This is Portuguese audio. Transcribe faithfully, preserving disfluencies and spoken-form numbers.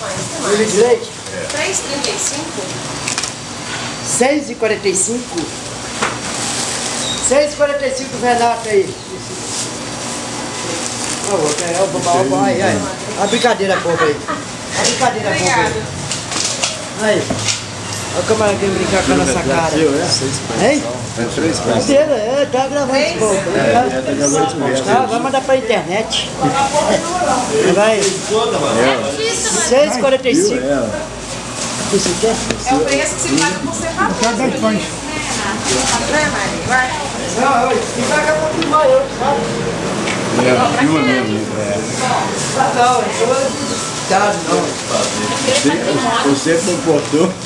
Um litro de leite? três e trinta e cinco. seis e quarenta e cinco. seis e quarenta e cinco, Renato aí. Ai, ai. A brincadeira boba aí. A brincadeira boba aí. Aí. Olha o camarada que brincar com a nossa cara. Hein? É, tá gravando esse povo. Tá, vai mandar pra internet. Vai. seis e quarenta e cinco. O que você quer? É o preço que se paga por separado. Eu quero dez pães. Né, Maria? Vai. Não, e paga pra filmar eu, sabe? É, filma mesmo. Não, eu sou de idade, não. Você comportou.